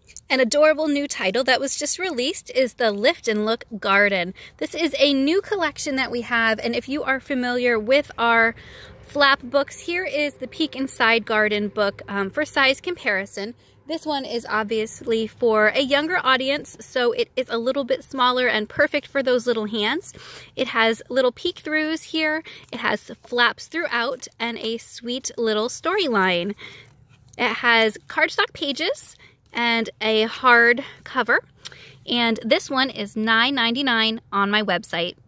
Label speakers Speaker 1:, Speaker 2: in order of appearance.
Speaker 1: An adorable new title that was just released is the Lift and Look Garden. This is a new collection that we have, and if you are familiar with our flap books, here is the Peek Inside Garden book for size comparison. This one is obviously for a younger audience, so it is a little bit smaller and perfect for those little hands. It has little peek-throughs here, it has flaps throughout, and a sweet little storyline. It has cardstock pages and a hard cover, and this one is $9.99 on my website.